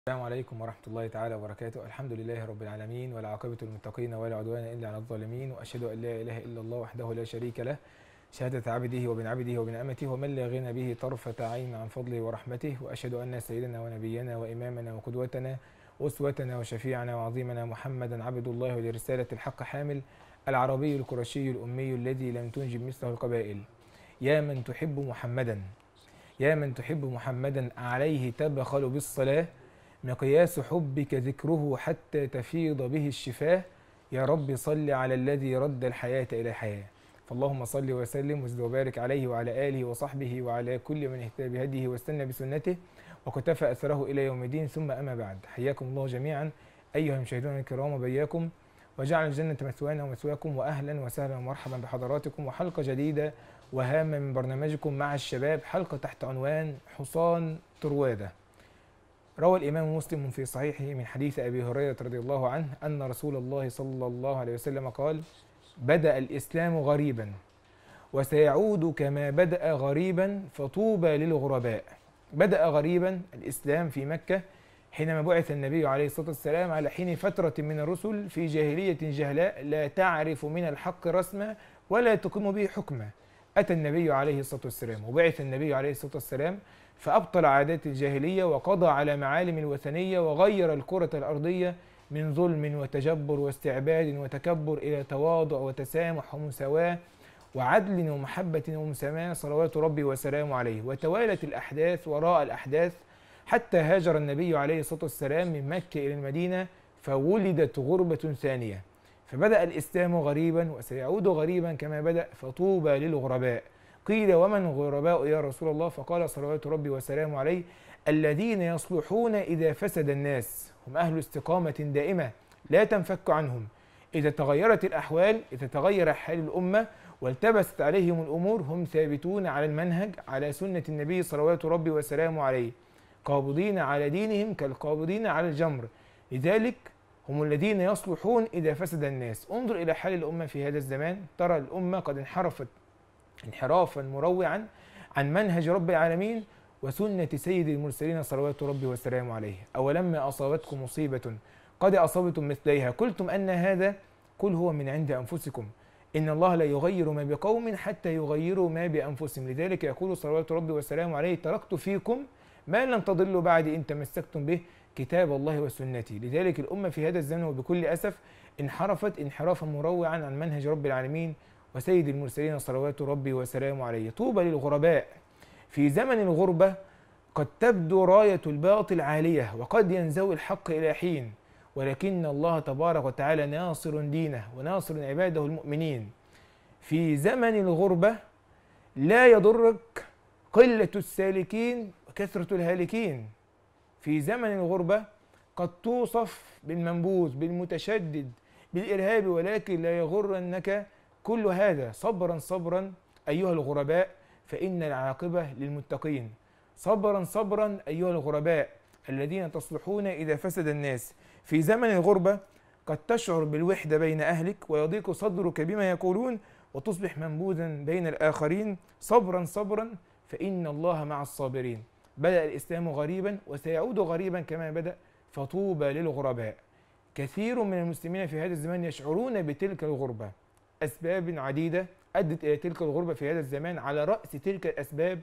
السلام عليكم ورحمة الله تعالى وبركاته. الحمد لله رب العالمين، والعاقبة للمتقين ولا عدوان إلا على الظالمين، وأشهد أن لا إله إلا الله وحده لا شريك له شهادة عبده وبن عبده وبن أمته، ومن لا غنى به طرفة عين عن فضله ورحمته. وأشهد أن سيدنا ونبينا وإمامنا وقدوتنا وأسوتنا وشفيعنا وعظيمنا محمدا عبد الله ولرسالة الحق حامل، العربي القرشي الأمي الذي لم تنجب مثله القبائل. يا من تحب محمدا، يا من تحب محمدا، عليه تبخل بالصلاة، مقياس حبك ذكره حتى تفيض به الشفاه. يا رب صل على الذي رد الحياة إلى حياة. فاللهم صل وسلم وزد وبارك عليه وعلى آله وصحبه وعلى كل من اهتدى بهديه واستنى بسنته وقتفى أثره إلى يوم الدين. ثم أما بعد، حياكم الله جميعا أيها المشاهدون الكرام وبياكم، وجعل الجنة مثوانا ومثواكم، وأهلا وسهلا ومرحبا بحضراتكم، وحلقة جديدة وهامة من برنامجكم مع الشباب، حلقة تحت عنوان حصان طروادة. روى الإمام مسلم في صحيحه من حديث أبي هريرة رضي الله عنه أن رسول الله صلى الله عليه وسلم قال: بدأ الإسلام غريبا وسيعود كما بدأ غريبا فطوبى للغرباء. بدأ غريبا الإسلام في مكة حينما بعث النبي عليه الصلاة والسلام على حين فترة من الرسل في جاهلية جهلاء لا تعرف من الحق رسما ولا تقيم به حكما. أتى النبي عليه الصلاة والسلام وبعث النبي عليه الصلاة والسلام فأبطل عادات الجاهلية وقضى على معالم الوثنية وغير الكرة الأرضية من ظلم وتجبر واستعباد وتكبر إلى تواضع وتسامح ومساواة وعدل ومحبة ومساماة صلوات ربي وسلامه عليه. وتوالت الأحداث وراء الأحداث حتى هاجر النبي عليه الصلاة والسلام من مكة إلى المدينة، فولدت غربة ثانية. فبدأ الإسلام غريبا وسيعود غريبا كما بدأ فطوبى للغرباء. قيل: ومن غرباء يا رسول الله؟ فقال صلوات ربي وسلامه عليه: الذين يصلحون إذا فسد الناس، هم أهل استقامة دائمة لا تنفك عنهم. إذا تغيرت الأحوال، إذا تغير حال الأمة والتبست عليهم الأمور، هم ثابتون على المنهج، على سنة النبي صلوات ربي وسلامه عليه، قابضين على دينهم كالقابضين على الجمر. لذلك هم الذين يصلحون إذا فسد الناس. انظر إلى حال الأمة في هذا الزمان، ترى الأمة قد انحرفت انحرافا مروعا عن منهج رب العالمين وسنة سيد المرسلين صلوات ربي وسلامه عليه. أولما أصابتكم مصيبة قد أصابتم مثليها قلتم أن هذا؟ قل هو من عند أنفسكم، إن الله لا يغير ما بقوم حتى يغيروا ما بأنفسهم. لذلك يقول صلوات ربي وسلامه عليه: تركت فيكم ما لن تضلوا بعد إن تمسكتم به، كتاب الله وسنتي. لذلك الأمة في هذا الزمن وبكل أسف انحرفت انحرافا مروعا عن منهج رب العالمين وسيد المرسلين صلوات ربي وسلامه عليه. طوبى للغرباء. في زمن الغربة قد تبدو راية الباطل عالية وقد ينزوي الحق إلى حين، ولكن الله تبارك وتعالى ناصر دينه وناصر عباده المؤمنين. في زمن الغربة لا يضرك قلة السالكين وكثرة الهالكين. في زمن الغربة قد توصف بالمنبوذ بالمتشدد بالإرهاب، ولكن لا يغرنك كل هذا. صبرا صبرا أيها الغرباء فإن العاقبة للمتقين. صبرا صبرا أيها الغرباء الذين تصلحون إذا فسد الناس. في زمن الغربة قد تشعر بالوحدة بين أهلك ويضيق صدرك بما يقولون وتصبح منبوذا بين الآخرين. صبرا صبرا فإن الله مع الصابرين. بدأ الإسلام غريبا وسيعود غريبا كما بدأ فطوبى للغرباء. كثير من المسلمين في هذا الزمان يشعرون بتلك الغربة. أسباب عديدة أدت إلى تلك الغربة في هذا الزمان. على رأس تلك الأسباب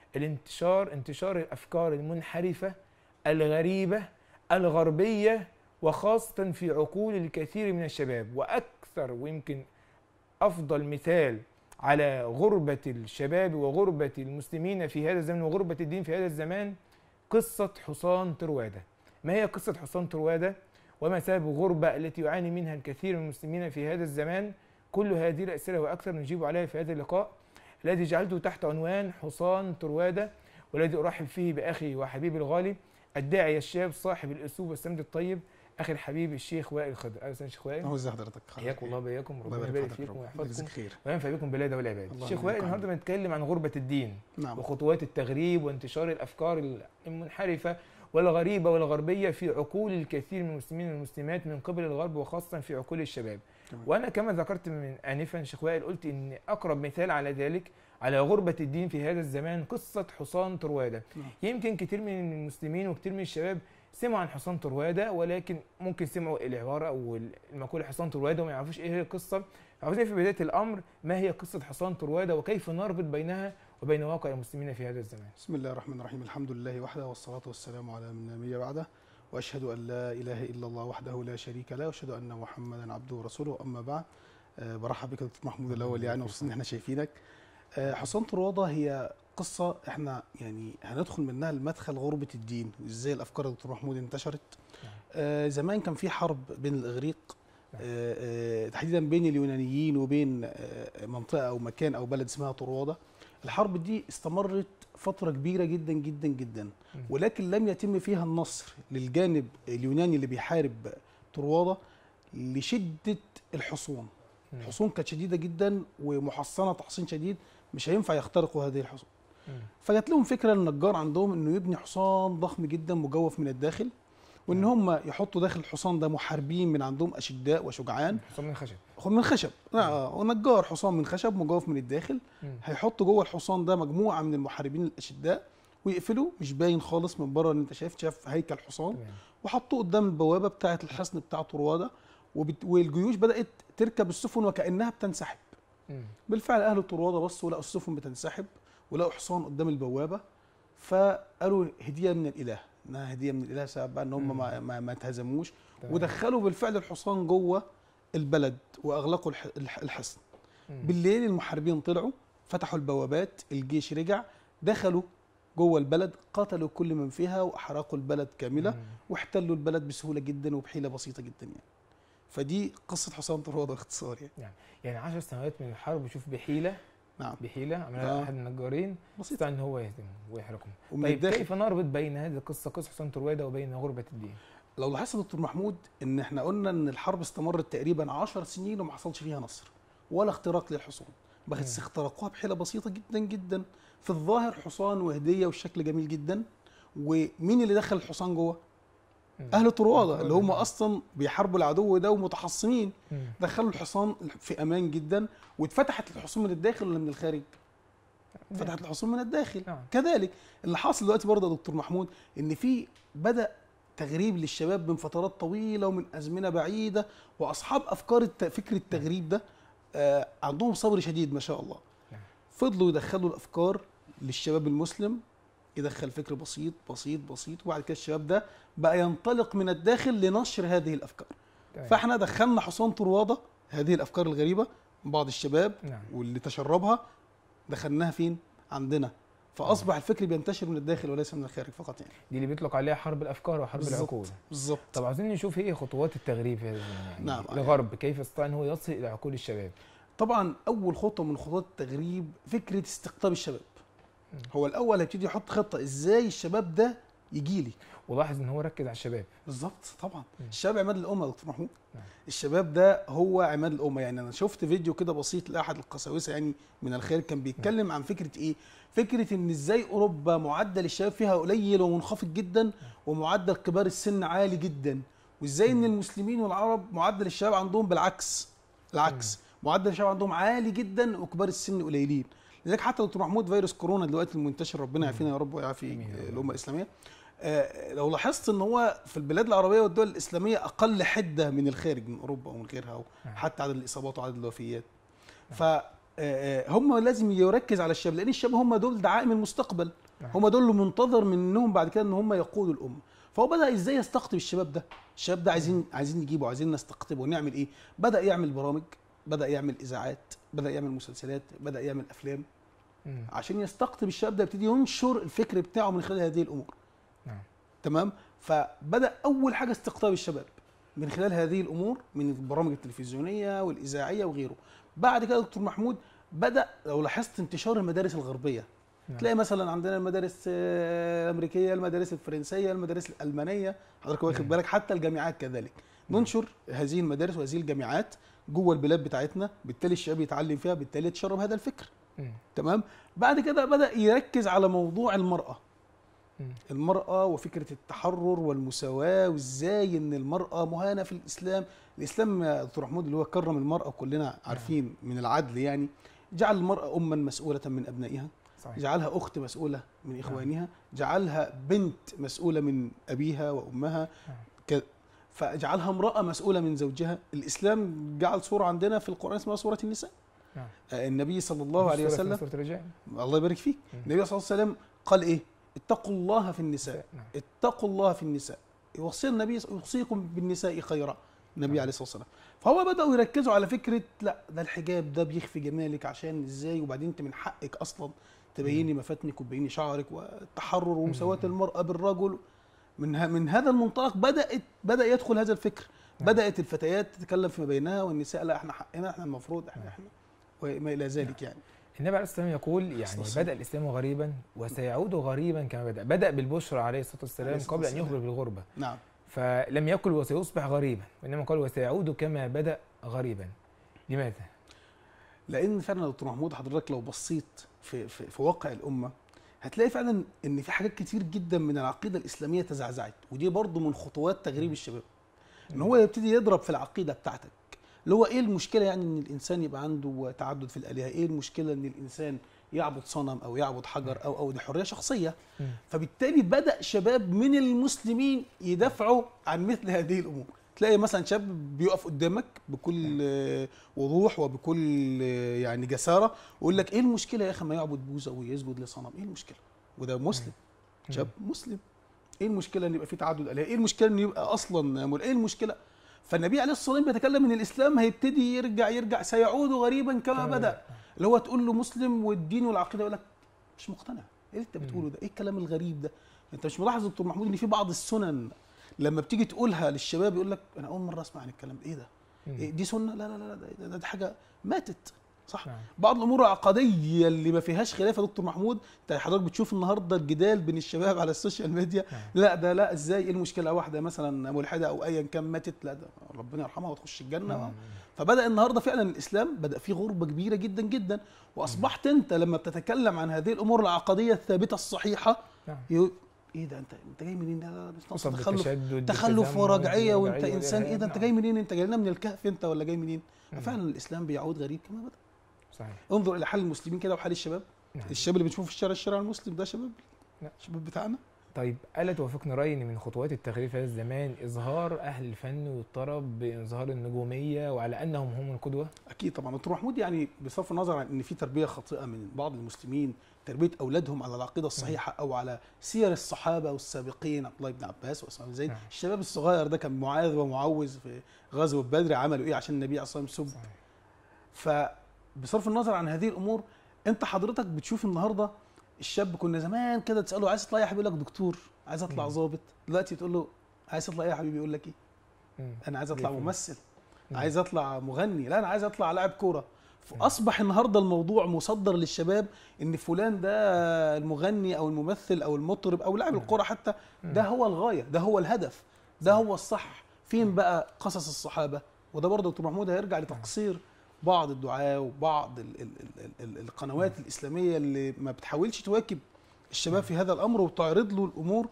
انتشار الأفكار المنحرفة الغريبة الغربية، وخاصة في عقول الكثير من الشباب. وأكثر ويمكن أفضل مثال على غربة الشباب وغربة المسلمين في هذا الزمن وغربة الدين في هذا الزمان قصة حصان طروادة. ما هي قصة حصان طروادة؟ وما سبب الغربة التي يعاني منها الكثير من المسلمين في هذا الزمان؟ كل هذه الأسئلة وأكثر نجيب عليها في هذا اللقاء الذي جعلته تحت عنوان حصان طروادة، والذي أرحب فيه بأخي وحبيبي الغالي الداعية الشاب صاحب الأسلوب والسمت الطيب، أخي الحبيب الشيخ وائل خضر. أهلا وسهلا شيخ وائل. ازي حضرتك؟ حياكم الله وبياكم، ربنا يبارك فيكم ويحفظكم خير وينفع بكم بالله والعباد. الشيخ وائل، النهارده بنتكلم عن غربة الدين. نعم. وخطوات التغريب وانتشار الأفكار المنحرفة والغريبة والغربية في عقول الكثير من المسلمين والمسلمات من قبل الغرب، وخاصة في عقول الشباب. وأنا كما ذكرت من آنفا شيخ وائل، قلت إن أقرب مثال على ذلك على غربة الدين في هذا الزمان قصة حصان طروادة. يمكن كثير من المسلمين وكثير من الشباب سمعوا عن حصان طروادة، ولكن ممكن سمعوا العباره او المقوله حصان طروادة وما يعرفوش ايه هي القصه. عاوزين في بدايه الامر ما هي قصه حصان طروادة وكيف نربط بينها وبين واقع المسلمين في هذا الزمان. بسم الله الرحمن الرحيم. الحمد لله وحده، والصلاة والسلام على من لا نبي بعده، وأشهد أن لا إله إلا الله وحده لا شريك له، وأشهد أن محمدا عبده ورسوله. أما بعد، برحب بك دكتور محمود الأول، يعني مبسوط إن احنا شايفينك. حصان طروادة هي قصة احنا يعني هندخل منها المدخل غربة الدين، وإزاي الأفكار يا دكتور محمود انتشرت. زمان كان في حرب بين الإغريق، تحديدا بين اليونانيين وبين منطقة أو مكان أو بلد اسمها طروادة. الحرب دي استمرت فترة كبيرة جدا جدا جدا، ولكن لم يتم فيها النصر للجانب اليوناني اللي بيحارب طروادة لشدة الحصون. الحصون كانت شديدة جدا ومحصنة تحصين شديد، مش هينفع يخترقوا هذه الحصون. فجات لهم فكرة النجار عندهم انه يبني حصان ضخم جدا مجوف من الداخل، وان هم يحطوا داخل الحصان ده محاربين من عندهم اشداء وشجعان. حصان من خشب. من خشب، ونجار حصان من خشب مجوف من الداخل. هيحطوا جوه الحصان ده مجموعه من المحاربين الاشداء، ويقفلوا مش باين خالص من بره ان انت شايف هيكل حصان، وحطوه قدام البوابه بتاعه الحصن بتاع طروادة. والجيوش بدات تركب السفن وكانها بتنسحب. بالفعل اهل طروادة بصوا لقوا السفن بتنسحب ولقوا حصان قدام البوابه، فقالوا هديه من الاله، انها هديه من الاله، سبب بقى ان هم ما اتهزموش. ودخلوا بالفعل الحصان جوه البلد واغلقوا الحصن. بالليل المحاربين طلعوا فتحوا البوابات، الجيش رجع، دخلوا جوه البلد، قتلوا كل من فيها واحرقوا البلد كامله، واحتلوا البلد بسهوله جدا وبحيله بسيطه جدا يعني. فدي قصه حصان طروادة باختصار يعني 10 سنوات من الحرب، شوف بحيله. نعم. بحيله عملها احد النجارين استطاع ان هو يهزمهم ويحرقهم. طيب كيف نربط بين هذه القصه، قصه حصان طروادة، وبين غربه الدين؟ لو لاحظت يا دكتور محمود ان احنا قلنا ان الحرب استمرت تقريبا 10 سنين وما حصلش فيها نصر ولا اختراق للحصون، بس اخترقوها بحيله بسيطه جدا جدا. في الظاهر حصان وهديه والشكل جميل جدا. ومين اللي دخل الحصان جوه؟ اهل طروادة اللي هم اصلا بيحاربوا العدو ده ومتحصنين. دخلوا الحصان في امان جدا. واتفتحت الحصون من الداخل ولا من الخارج؟ فتحت الحصون من الداخل. كذلك اللي حاصل دلوقتي برضه يا دكتور محمود ان في بدأ تغريب للشباب من فترات طويله ومن ازمنه بعيده، واصحاب افكار فكر التغريب ده عندهم صبر شديد ما شاء الله. فضلوا يدخلوا الافكار للشباب المسلم، يدخل فكر بسيط بسيط بسيط، وبعد كده الشباب ده بقى ينطلق من الداخل لنشر هذه الافكار. فاحنا دخلنا حصان طروادة هذه الافكار الغريبه من بعض الشباب واللي تشربها دخلناها فين؟ عندنا. فاصبح الفكر بينتشر من الداخل وليس من الخارج فقط يعني. دي اللي بيطلق عليها حرب الافكار وحرب العقول. بالظبط. طب عايزين نشوف ايه خطوات التغريب في هذا الزمان يعني الغرب كيف استطاع ان هو يصل الى عقول الشباب؟ طبعا اول خطوه من خطوات التغريب فكره استقطاب الشباب. هو الاول هيبتدي يحط خطه ازاي الشباب ده يجي لي. ولاحظ ان هو ركز على الشباب. بالظبط طبعا. الشباب عماد الامه يا دكتور محمود. الشباب ده هو عماد الامه. يعني انا شفت فيديو كده بسيط لاحد القساوسه يعني من الخارج، كان بيتكلم عن فكره ايه؟ فكره ان ازاي اوروبا معدل الشباب فيها قليل ومنخفض جدا، ومعدل كبار السن عالي جدا، وازاي ان المسلمين والعرب معدل الشباب عندهم بالعكس. معدل الشباب عندهم عالي جدا وكبار السن قليلين. لذلك حتى دكتور محمود فيروس كورونا دلوقتي المنتشر، ربنا يعافينا يا رب ويعافي الامه الاسلاميه. لو لاحظت ان هو في البلاد العربيه والدول الاسلاميه اقل حده من الخارج، من اوروبا ومن غيرها، حتى عدد الاصابات وعدد الوفيات. فهم لازم يركز على الشباب، لان الشباب هم دول دعائم المستقبل. هم دول اللي منتظر منهم بعد كده ان هم يقودوا الامه. فهو بدا ازاي يستقطب الشباب ده. الشباب ده عايزين نجيبه، عايزين نستقطبه ونعمل ايه؟ بدا يعمل برامج، بدا يعمل اذاعات، بدا يعمل مسلسلات، بدا يعمل افلام عشان يستقطب الشباب ده، يبتدي ينشر الفكر بتاعه من خلال هذه الامور. تمام. فبدا اول حاجه استقطاب الشباب من خلال هذه الامور، من البرامج التلفزيونيه والاذاعيه وغيره. بعد كده دكتور محمود بدا لو لاحظت انتشار المدارس الغربيه. تلاقي مثلا عندنا المدارس الامريكيه، المدارس الفرنسيه، المدارس الالمانيه، حضرتك واخد بالك، حتى الجامعات كذلك. ننشر هذه المدارس وهذه الجامعات جوه البلاد بتاعتنا، بالتالي الشباب يتعلم فيها، بالتالي يتشرب هذا الفكر. تمام. بعد كده بدا يركز على موضوع المرأة وفكرة التحرر والمساواة، وازاي ان المرأة مهانة في الإسلام. الإسلام يا دكتور محمود اللي هو كرم المرأة، وكلنا عارفين من العدل يعني، جعل المرأة أما مسؤولة من أبنائها، صحيح. جعلها اخت مسؤوله من اخوانها، جعلها بنت مسؤوله من ابيها وامها، فجعلها امراه مسؤوله من زوجها. الاسلام جعل صوره عندنا في القران اسمها سوره النساء. النبي صلى الله عليه وسلم، الله يبارك فيك، النبي صلى الله عليه وسلم قال ايه؟ اتقوا الله في النساء، اتقوا الله في النساء. يوصي النبي يوصيكم بالنساء خيرا، النبي عليه الصلاه والسلام. فهو بداوا يركزوا على فكره لا ده الحجاب ده بيخفي جمالك، عشان ازاي؟ وبعدين انت من حقك اصلا تبيني مفاتنك وتبيني شعرك، والتحرر ومساواه المراه بالرجل. من هذا المنطلق بدا يدخل هذا الفكر. بدات الفتيات تتكلم فيما بينها، والنساء لا احنا حقنا، احنا المفروض احنا وما الى ذلك. يعني النبي عليه الصلاه والسلام يقول يعني بدا الاسلام غريبا وسيعود غريبا كما بدا بالبشرى عليه الصلاه والسلام قبل ان يخبر بالغربه. نعم. فلم يقل وسيصبح غريبا، وانما قال وسيعود كما بدا غريبا. لماذا؟ لان فعلا يا دكتور محمود، حضرتك لو بصيت في واقع الامه هتلاقي فعلا ان في حاجات كتير جدا من العقيده الاسلاميه تزعزعت، ودي برضو من خطوات تغريب الشباب، ان هو يبتدي يضرب في العقيده بتاعتك. اللي هو ايه المشكله يعني ان الانسان يبقى عنده تعدد في الالهه؟ ايه المشكله ان الانسان يعبد صنم او يعبد حجر او دي حريه شخصيه؟ فبالتالي بدا شباب من المسلمين يدافعوا عن مثل هذه الامور. تلاقي مثلا شاب بيقف قدامك بكل وضوح وبكل يعني جساره ويقول لك ايه المشكله يا اخي ما يعبد بوذا ويسجد لصنم؟ ايه المشكله؟ وده مسلم، شاب مسلم. ايه المشكله ان يبقى في تعدد الهه؟ ايه المشكله ان يبقى اصلا ايه المشكله؟ فالنبي عليه الصلاه والسلام بيتكلم ان الاسلام هيبتدي يرجع سيعود غريبا كما بدا. اللي هو تقول له مسلم والدين والعقيده يقول لك مش مقتنع. ايه اللي انت بتقوله ده؟ ايه الكلام الغريب ده؟ انت مش ملاحظ دكتور محمود ان في بعض السنن لما بتيجي تقولها للشباب يقول لك انا اول مره اسمع عن الكلام ده، ايه ده؟ إيه دي سنه؟ لا لا لا ده حاجه ماتت. صح. بعض الامور العقديه اللي ما فيهاش خلاف يا دكتور محمود، انت حضرتك بتشوف النهارده الجدال بين الشباب على السوشيال ميديا. لا ده لا ازاي؟ ايه المشكله؟ واحده مثلا ملحده او ايا كان ماتت، لا ده ربنا يرحمها وتخش الجنه. فبدا النهارده فعلا الاسلام بدا فيه غربه كبيره جدا جدا، واصبحت انت لما بتتكلم عن هذه الامور العقديه الثابته الصحيحه ايه ده؟ انت جاي منين؟ ده تخلف ورجعيه وانت انسان. ايه ده؟ انت جاي منين؟ انت جاي لنا من الكهف انت ولا جاي منين؟ فعلا الاسلام بيعود غريب كما بدا. صحيح. انظر الى حال المسلمين كده وحال الشباب. الشباب اللي بنشوفه في الشارع المسلم ده شباب الشباب بتاعنا. طيب الا توافقني رايي ان من خطوات التغيير في هذا الزمان اظهار اهل الفن والطرب باظهار النجوميه وعلى انهم هم القدوه؟ اكيد طبعا دكتور محمود. يعني بصرف النظر عن ان في تربيه خاطئه من بعض المسلمين، تربيه اولادهم على العقيده الصحيحه او على سير الصحابه والسابقين، عبد الله بن عباس واسامه بن زيد. الشباب الصغير ده كان معاذ ومعوذ في غزوه بدر عملوا ايه عشان النبي عليه الصلاه والسلام سب؟ فبصرف النظر عن هذه الامور، انت حضرتك بتشوف النهارده الشاب، كنا زمان كده تساله عايز تطلع ايه يا حبيبي؟ يقول لك دكتور. عايز اطلع ضابط. دلوقتي تقول له عايز تطلع ايه يا حبيبي؟ يقول لك ايه؟ انا عايز اطلع ممثل، عايز اطلع مغني، لا انا عايز اطلع لاعب كوره. فاصبح النهارده الموضوع مصدر للشباب ان فلان ده المغني او الممثل او المطرب او لاعب الكوره حتى، ده هو الغايه، ده هو الهدف، ده هو الصح. فين بقى قصص الصحابه؟ وده برضه دكتور محمود هيرجع لتقصير بعض الدعاة وبعض القنوات الإسلامية اللي ما بتحاولش تواكب الشباب في هذا الأمر وتعرض له الأمور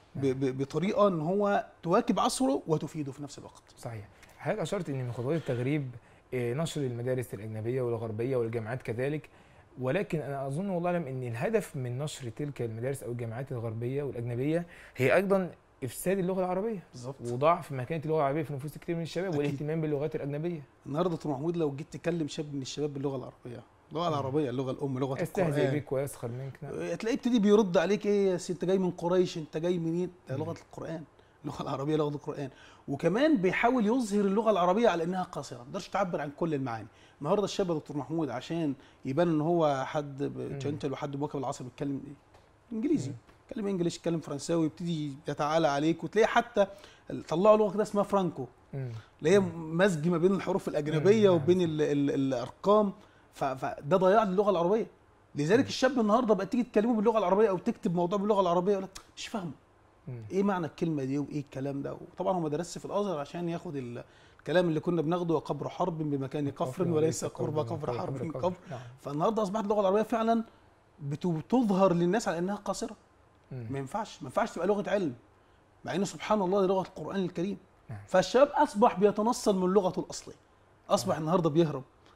بطريقة أن هو تواكب عصره وتفيده في نفس الوقت. صحيح. حضرتك أشرت أن من خطوات التغريب نشر المدارس الأجنبية والغربية والجامعات كذلك، ولكن أنا أظن والله أعلم أن الهدف من نشر تلك المدارس أو الجامعات الغربية والأجنبية هي أيضا إفساد اللغة العربية. بالظبط. وضعف مكانة اللغة العربية في نفوس كتير من الشباب والاهتمام باللغات الأجنبية. النهارده دكتور محمود لو جيت تكلم شاب من الشباب باللغة العربية، اللغة العربية اللغة الأم، لغة القرآن، يستهزئ بك ويسخر منك. تلاقيه ابتدي بيرد عليك ايه انت جاي من قريش، انت جاي منين؟ ده لغة القرآن، اللغة العربية لغة القرآن. وكمان بيحاول يظهر اللغة العربية على إنها قاصرة، ما تقدرش تعبر عن كل المعاني. النهارده الشاب يا دكتور محمود عشان يبان إن هو حد جنتل وحد مواكب العصر بيتكلم إيه؟ إنجليزي. يتكلم انجليش، يتكلم فرنساوي، يبتدي يتعالى عليك. وتلاقي حتى طلعوا لغه كده اسمها فرانكو، اللي هي مزج ما بين الحروف الاجنبيه وبين الارقام. فده ضياع للغه العربيه. لذلك الشاب النهارده بقى تيجي تكلمه باللغه العربيه او تكتب موضوع باللغه العربيه يقول لك مش فاهمه. ايه معنى الكلمه دي وايه الكلام ده؟ وطبعا هو ما درسش في الازهر عشان ياخد الكلام اللي كنا بناخده، وقبر حرب بمكان كفر وليس قرب قبر حرب قبر. فالنهارده اصبحت اللغه العربيه فعلا بتظهر للناس على انها قاصره. ما ينفعش تبقى لغه علم، مع ان سبحان الله دي لغه القران الكريم. فالشباب اصبح بيتنصل من لغته الاصليه، اصبح النهارده بيهرب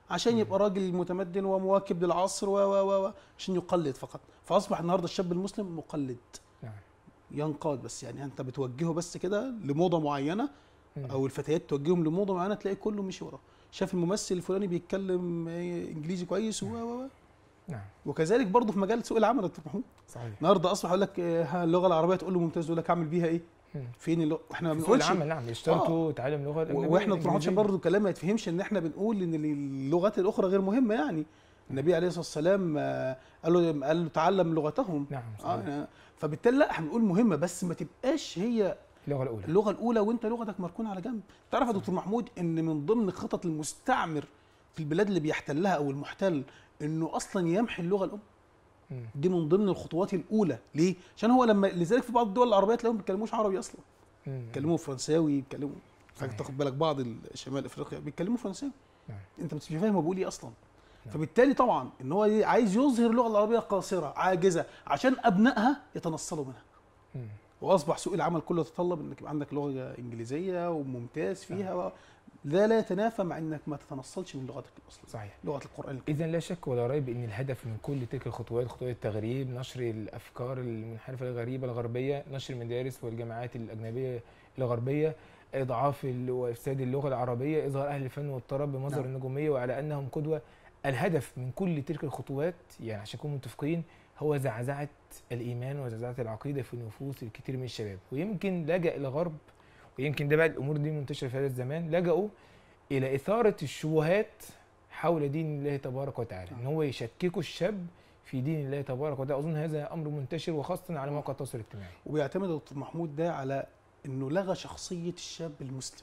عشان يبقى راجل متمدن ومواكب للعصر عشان يقلد فقط. فاصبح النهارده الشاب المسلم مقلد. نعم. ينقاد بس، يعني انت بتوجهه بس كده لموضه معينه، او الفتيات توجههم لموضه معينه تلاقي كله مشي وراه. شاف الممثل الفلاني بيتكلم انجليزي كويس نعم. وكذلك برضه في مجال سوق العمل يا دكتور محمود. صحيح. النهارده اصبح يقول لك اللغه العربيه، تقول له ممتاز، يقول لك اعمل بيها ايه؟ فين اللغه؟ احنا ما سوق بنقولش العمل. نعم، يشترطوا تعلم لغه اجنبيه. واحنا دكتور محمود عشان برضه كلام ما يتفهمش ان احنا بنقول ان اللغات الاخرى غير مهمه. يعني النبي عليه الصلاه والسلام قال له تعلم لغتهم. نعم. فبالتالي لا، احنا بنقول مهمه بس ما تبقاش هي اللغه الاولى وانت لغتك مركونه على جنب. تعرف يا دكتور محمود ان من ضمن خطط المستعمر في البلاد اللي بيحتلها او المحتل انه اصلا يمحي اللغه الام. دي من ضمن الخطوات الاولى. ليه؟ عشان هو لذلك في بعض الدول العربيه تلاقيهم ما بيتكلموش عربي اصلا، بيتكلموا فرنساوي، بيتكلموا تاخد بالك بعض شمال افريقيا بيتكلموا فرنساوي. انت مش فاهم هو بيقول ايه اصلا. فبالتالي طبعا ان هو عايز يظهر اللغه العربيه قاصره عاجزه عشان ابنائها يتنصلوا منها. واصبح سوق العمل كله يتطلب انك يبقى عندك لغه انجليزيه وممتاز فيها. لا يتنافى مع انك ما تتنصلش من لغتك الاصليه. صحيح. لغه القران الكريم. اذا لا شك ولا ريب ان الهدف من كل تلك الخطوات، خطوات التغريب، نشر الافكار المنحرفه الغريبه الغربيه، نشر المدارس والجامعات الاجنبيه الغربيه، اضعاف وافساد اللغه العربيه، اظهار اهل الفن والطرب بمظهر النجوميه وعلى انهم قدوه. الهدف من كل تلك الخطوات، يعني عشان نكون متفقين، هو زعزعه الايمان وزعزعه العقيده في نفوس الكثير من الشباب. ويمكن لجأ الغرب، ويمكن ده بقى الامور دي منتشره في هذا الزمان، لجأوا الى اثاره الشبهات حول دين الله تبارك وتعالى، ان هو يشككوا الشاب في دين الله تبارك وتعالى. اظن هذا امر منتشر وخاصه على مواقع التواصل الاجتماعي. وبيعتمد دكتور محمود ده على انه لغى شخصيه الشاب المسلم.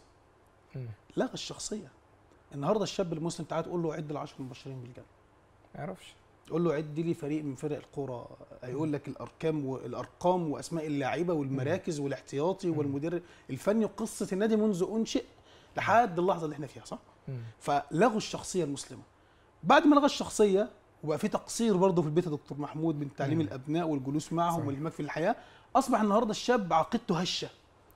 لغى الشخصيه. النهارده الشاب المسلم تعال تقول له عد العشر المبشرين بالجنه، ما يعرفش. تقول له عد لي فريق من فرق القرى، هيقول لك الارقام واسماء اللاعيبه والمراكز والاحتياطي والمدير الفني وقصه النادي منذ انشئ لحد اللحظه اللي احنا فيها، صح؟ فلغوا الشخصيه المسلمه. بعد ما لغى الشخصيه وبقى في تقصير برضه في البيت يا دكتور محمود من تعليم الابناء والجلوس معهم والانهماك في الحياه، اصبح النهارده الشاب عقيدته هشه.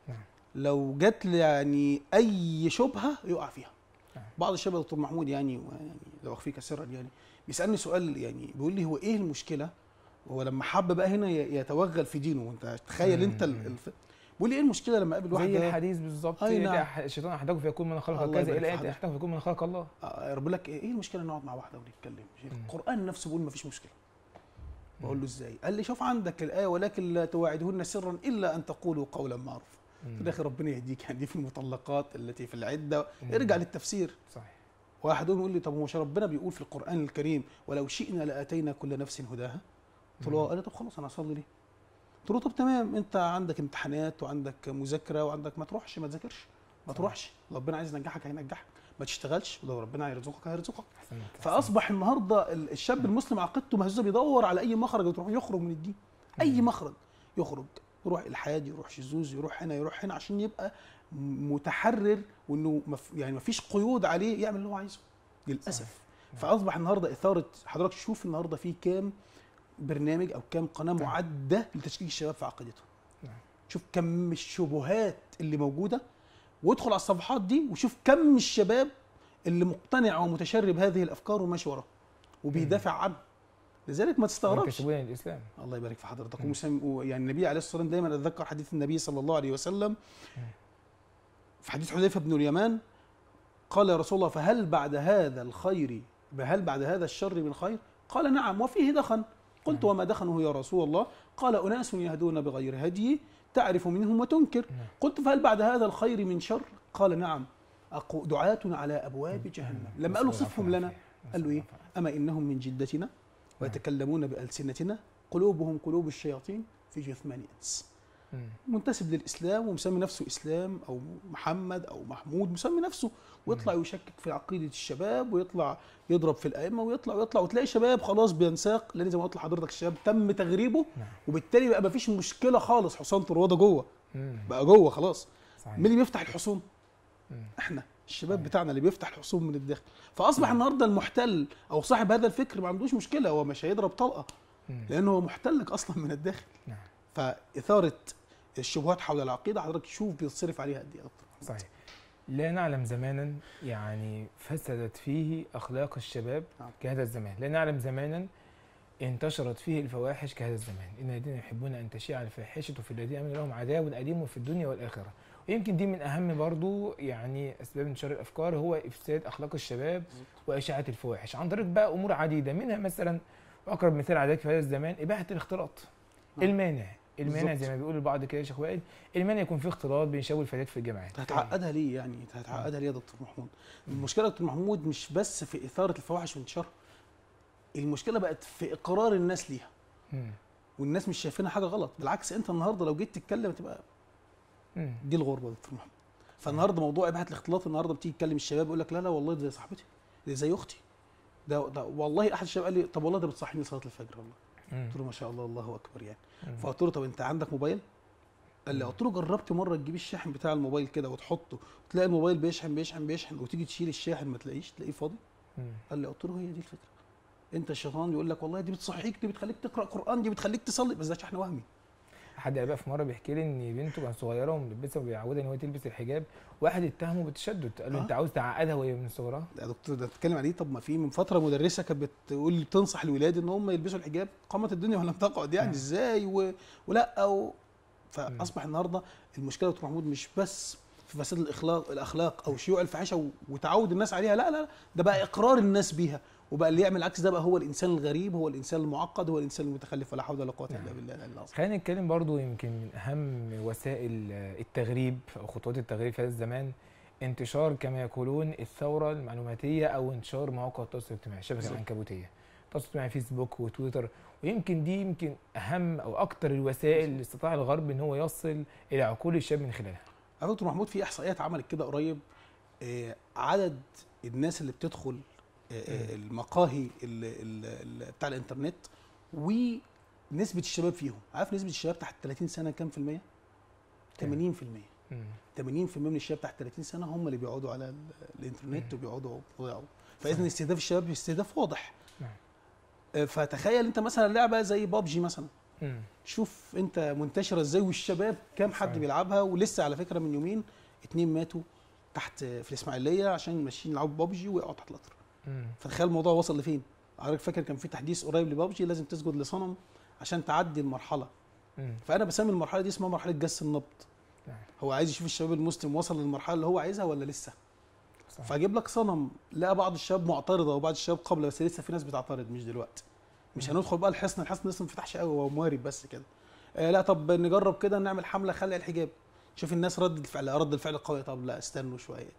لو جت يعني اي شبهه يقع فيها. بعض الشباب يا دكتور محمود يعني لو اخفيك سرا يعني بيسالني سؤال، يعني بيقول لي هو ايه المشكله؟ هو لما حب بقى هنا يتوغل في دينه، وانت تخيل انت بيقول لي ايه المشكله لما اقابل واحد زي الحديث بالظبط. نعم. الشيطان احداكم فيكون من خلق كذا الى انت احداكم فيكون من خلق الله. رب لك ايه المشكله نقعد مع واحده ونتكلم؟ القران نفسه بيقول ما فيش مشكله. بقول له ازاي؟ قال لي شوف عندك الايه ولكن لا تواعدهن سرا الا ان تقولوا قولا معروفا. في الاخر ربنا يهديك، يعني دي في المطلقات التي في العده. ارجع للتفسير. صحيح. واحد يقول لي طب هو ربنا بيقول في القران الكريم ولو شئنا لاتينا كل نفس هداها؟ قلت له قال لي طب خلاص انا هصلي ليه؟ قلت له طب تمام، انت عندك امتحانات وعندك مذاكره وعندك، ما تروحش ما تذاكرش، ما تروحش، ربنا عايز ينجحك هينجحك، ما تشتغلش ولو ربنا هيرزقك هيرزقك. فاصبح النهارده الشاب المسلم عقيدته مهزوزه، بيدور على اي مخرج يخرج من الدين. اي مخرج يخرج، يروح الحاد، يروح شذوذ، يروح هنا عشان يبقى متحرر، وانه يعني ما فيش قيود عليه يعمل اللي هو عايزه للاسف. فاصبح النهارده اثاره، حضرتك شوف النهارده في كام برنامج او كام قناه معده لتشكيك الشباب في عقيدتهم. شوف كم الشبهات اللي موجوده، وادخل على الصفحات دي وشوف كم الشباب اللي مقتنع ومتشرب هذه الافكار وماشي وراها وبيدافع عنها. لذلك ما تستغربش. ينتسبون الاسلام. الله يبارك في حضرتك. يعني النبي عليه الصلاه والسلام دايما اتذكر حديث النبي صلى الله عليه وسلم في حديث حذيفه بن اليمان، قال يا رسول الله فهل بعد هذا الخير، هل بعد هذا الشر من خير؟ قال نعم وفيه دخن. قلت وما دخنه يا رسول الله؟ قال أناس يهدون بغير هدي تعرف منهم وتنكر. قلت فهل بعد هذا الخير من شر؟ قال نعم دعاة على أبواب جهنم. لما قالوا صفهم لنا قال له إيه؟ أما إنهم من جدتنا ويتكلمون بألسنتنا قلوبهم قلوب الشياطين في جثمان إنس. منتسب للإسلام ومسمي نفسه إسلام أو محمد أو محمود، مسمي نفسه، ويطلع يشكك في عقيدة الشباب ويطلع يضرب في الأئمة ويطلع وتلاقي شباب خلاص بينساق، لأن زي ما قلت لحضرتك الشباب تم تغريبه. وبالتالي بقى مفيش مشكلة خالص، حصان طروادة جوه بقى جوه خلاص. مين اللي بيفتح الحصون؟ احنا الشباب بتاعنا اللي بيفتح الحصون من الداخل. فأصبح النهارده المحتل أو صاحب هذا الفكر ما عندوش مشكلة، هو مش هيضرب طلقة لأنه هو محتلك أصلا من الداخل. فإثارة الشبهات حول العقيدة حضرتك تشوف بيتصرف عليها قد ايه. صحيح. لا نعلم زمانا يعني فسدت فيه أخلاق الشباب نعم. كهذا الزمان. لا نعلم زمانا انتشرت فيه الفواحش كهذا الزمان. إن الذين يحبون أن تشيع الفاحشة في الذين آمنوا لهم عذاب أليم في الدنيا والآخرة. ويمكن دي من أهم برضو يعني أسباب انتشار الأفكار، هو إفساد أخلاق الشباب وإشاعة الفواحش عن طريق بقى أمور عديدة، منها مثلا أقرب مثال على ذلك في هذا الزمان إباحة الاختلاط. نعم. المانع بالظبط. زي ما بيقول البعض كده يا شيخ وائل، المانع يكون فيه اختلاط بين شباب الفتيات في الجامعات. هتعقدها ليه يعني؟ هتعقدها ليه يا دكتور محمود؟ المشكله يا دكتور محمود مش بس في اثاره الفواحش وانتشارها، المشكله بقت في اقرار الناس ليها، مم. والناس مش شايفينها حاجه غلط. بالعكس انت النهارده لو جيت تتكلم تبقى مم. دي الغربه يا دكتور محمود. فالنهارده موضوع اباحه الاختلاط، النهارده بتيجي تكلم الشباب يقول لك لا لا والله دي زي صاحبتي، دي زي اختي، ده والله احد الشباب قال لي طب والله ده بتصحيني صلاه الفجر والله. قلت له ما شاء الله الله اكبر يعني. فقلت له طب انت عندك موبايل؟ قال لي قلت له جربت مره تجيب الشاحن بتاع الموبايل كده وتحطه تلاقي الموبايل بيشحن وتيجي تشيل الشاحن ما تلاقيه فاضي؟ قال لي قلت له هي دي الفكره. انت الشيطان يقول لك والله دي بتصحيك، دي بتخليك تقرا قران، دي بتخليك تصلي، بس ده شحن وهمي. حد بقى في مره بيحكي لي ان بنته كانت صغيره وملبسه وبيعودها ان هو تلبس الحجاب، واحد اتهمه بالتشدد، قال له انت عاوز تعقدها وهي من صغرها؟ يا دكتور ده بتتكلم عليه. طب ما في من فتره مدرسه كانت بتقول بتنصح الولاد ان هم يلبسوا الحجاب، قامت الدنيا ولم تقعد يعني ازاي ولا فاصبح النهارده المشكله يا دكتور محمود مش بس في فساد الاخلاق او شيوع الفحشه وتعود الناس عليها، لا لا لا، ده بقى اقرار الناس بيها، وبقى اللي يعمل العكس ده بقى هو الانسان الغريب، هو الانسان المعقد، هو الانسان المتخلف، ولا حول ولا قوه الا بالله العلي العظيم. خلينا نتكلم برضو يمكن من اهم وسائل التغريب او خطوات التغريب في هذا الزمان انتشار كما يقولون الثوره المعلوماتيه، او انتشار مواقع التواصل الاجتماعي، الشبكه العنكبوتيه، التواصل الاجتماعي فيسبوك وتويتر. ويمكن دي يمكن اهم او اكثر الوسائل اللي استطاع الغرب ان هو يصل الى عقول الشباب من خلالها. يا دكتور محمود في احصائيات عملت كده قريب، عدد الناس اللي بتدخل المقاهي بتاع الانترنت ونسبه الشباب فيهم، عارف نسبه الشباب تحت 30 سنه كام في الميه؟ 80%. 80% من الشباب تحت 30 سنه هم اللي بيقعدوا على الانترنت وبيقعدوا يضيعوا. فاذا استهداف الشباب استهداف واضح. فتخيل انت مثلا لعبه زي بابجي مثلا، شوف انت منتشره ازاي، والشباب كام حد بيلعبها، ولسه على فكره من يومين 2 ماتوا تحت في الاسماعيليه عشان ماشيين يلعبوا بابجي وقعوا تحت القطر. فتخيل الموضوع وصل لفين. حضرتك فاكر كان في تحديث قريب لبابجي لازم تسجد لصنم عشان تعدي المرحله. فانا بسمي المرحله دي اسمها مرحله جس النبض. هو عايز يشوف الشباب المسلم وصل للمرحله اللي هو عايزها ولا لسه. فاجيب لك صنم، لقى بعض الشباب معترضه وبعض الشباب قابله، بس لسه في ناس بتعترض مش دلوقتي. مش هندخل بقى الحصن لسه ما فتحش قوي، هو موارب بس كده. لا طب نجرب كده نعمل حمله خلع الحجاب، شوف الناس رد الفعل قوي. طب لا استنوا شويه.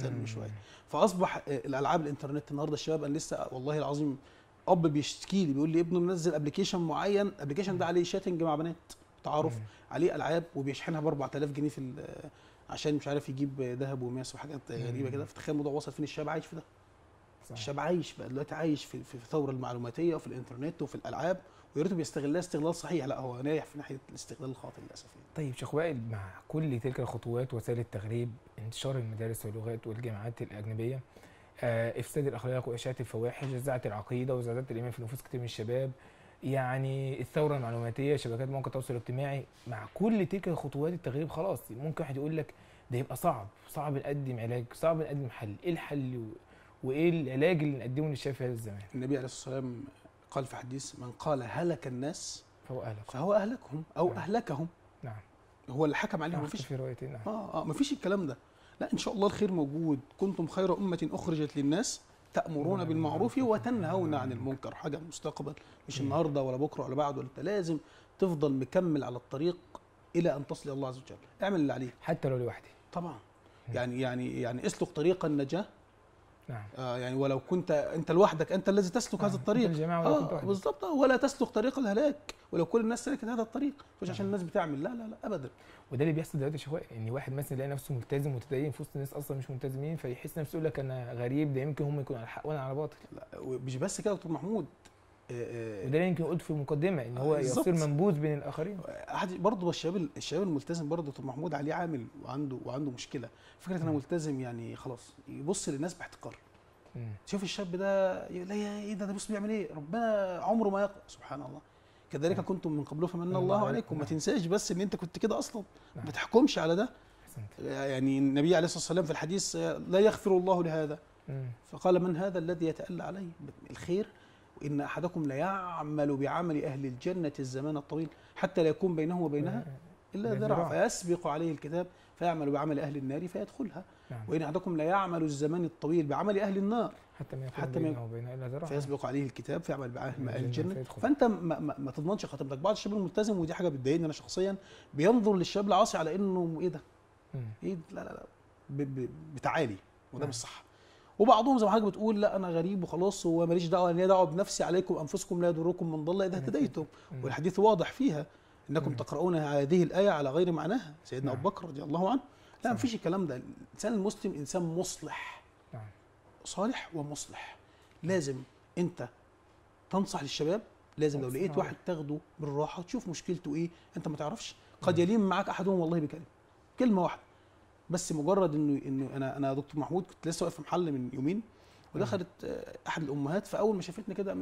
فاصبح الالعاب الانترنت النهارده الشباب، انا لسه والله العظيم اب بيشتكي لي بيقول لي ابنه منزل ابلكيشن معين، الابلكيشن ده عليه شاتنج مع بنات، تعارف، عليه العاب، وبيشحنها ب 4000 جنيه في عشان مش عارف يجيب ذهب وماس وحاجات غريبه كده. فتخيل الموضوع وصل فين. الشباب عايش في ده. الشباب عايش بقى دلوقتي عايش في الثوره المعلوماتيه وفي الانترنت وفي الالعاب، ويا ريته بيستغلها استغلال صحيح، لا هو نايح في ناحيه الاستغلال الخاطئ للاسف. طيب شيخ وائل، مع كل تلك الخطوات وسائل التغريب، انتشار المدارس واللغات والجامعات الاجنبيه، افساد الاخلاق واشاعه الفواحش، زعزعه العقيده وزعزعه الايمان في نفوس كتير من الشباب، يعني الثوره المعلوماتيه، شبكات مواقع التواصل الاجتماعي، مع كل تلك الخطوات التغريب خلاص ممكن واحد يقول لك ده يبقى صعب نقدم علاج، صعب نقدم حل. ايه الحل وايه العلاج اللي نقدمه للشباب في هذا الزمان؟ النبي عليه الصلاه والسلام قال في حديث: من قال هلك الناس فهو اهلكهم او اهلكهم. نعم. هو اللي حكم عليهم. مفيش في روايتين. نعم. مفيش الكلام ده. لا ان شاء الله الخير موجود. كنتم خير امه اخرجت للناس تأمرون بالمعروف وتنهون عن المنكر. حاجه المستقبل، مش النهارده ولا بكره ولا بعده. انت لازم تفضل مكمل على الطريق الى ان تصل الله عز وجل. اعمل اللي عليك حتى لو لوحدي طبعا. يعني اسلك طريق النجاه. نعم. يعني ولو كنت انت لوحدك انت الذي تسلك هذا الطريق. بالضبط. ولا تسلك طريق الهلاك ولو كل الناس سلكت هذا الطريق. مش عشان الناس بتعمل، لا لا لا ابدا. وده اللي بيحصل دلوقتي يا شيخ وائل، ان واحد مثلا يلاقي نفسه ملتزم متدين في وسط ناس اصلا مش ملتزمين، فيحس نفسه يقول لك انا غريب، ده يمكن هم يكونوا على الحق وانا على باطل. لا مش بس كده يا دكتور محمود. وده اللي يمكن قلت في المقدمه ان هو يصير منبوذ بين الاخرين. برضه الشباب الملتزم برضه دكتور محمود عليه عامل وعنده مشكله. فكره انا ملتزم يعني خلاص يبص للناس باحتقار. شوف الشاب ده لا ايه ده بص بيعمل ايه، ربنا عمره ما يقرأ. سبحان الله. كذلك كنتم من قبل فمن الله عليكم. ما تنساش بس ان انت كنت كده اصلا. ما تحكمش على ده. يعني النبي عليه الصلاه والسلام في الحديث لا يغفر الله لهذا، فقال من هذا الذي يتألى عليه الخير، وإن أحدكم ليعمل بعمل أهل الجنة الزمان الطويل حتى لا يكون بينه وبينها إلا ذراع فيسبق عليه الكتاب فيعمل بعمل أهل النار فيدخلها. وإن أحدكم ليعمل الزمان الطويل بعمل أهل النار حتى ما يكون بينه وبينها إلا ذراع فيسبق عليه الكتاب فيعمل بعمل أهل الجنة. فأنت ما تضمنش خاتمتك. بعض الشباب الملتزم، ودي حاجة بتضايقني أنا شخصيا، بينظر للشاب العاصي على إنه إيه ده؟ إيه؟ لا بتعالي، وده مش صح. وبعضهم زي ما حضرتك بتقول لا انا غريب وخلاص وماليش دعوه، ليا دعوه بنفسي، عليكم انفسكم لا يضركم من ضل اذا اهتديتم، والحديث واضح فيها انكم تقرؤون هذه الايه على غير معناها. سيدنا ابو بكر رضي الله عنه لا مفيش الكلام ده. الانسان المسلم انسان مصلح، صالح ومصلح. لازم انت تنصح للشباب، لازم لو لقيت واحد تاخده بالراحه تشوف مشكلته ايه، انت ما تعرفش، قد يلين معاك احدهم والله كلمه واحده بس، مجرد انه انا يا دكتور محمود كنت لسه واقف في محل من يومين، ودخلت احد الامهات، فاول ما شافتني كده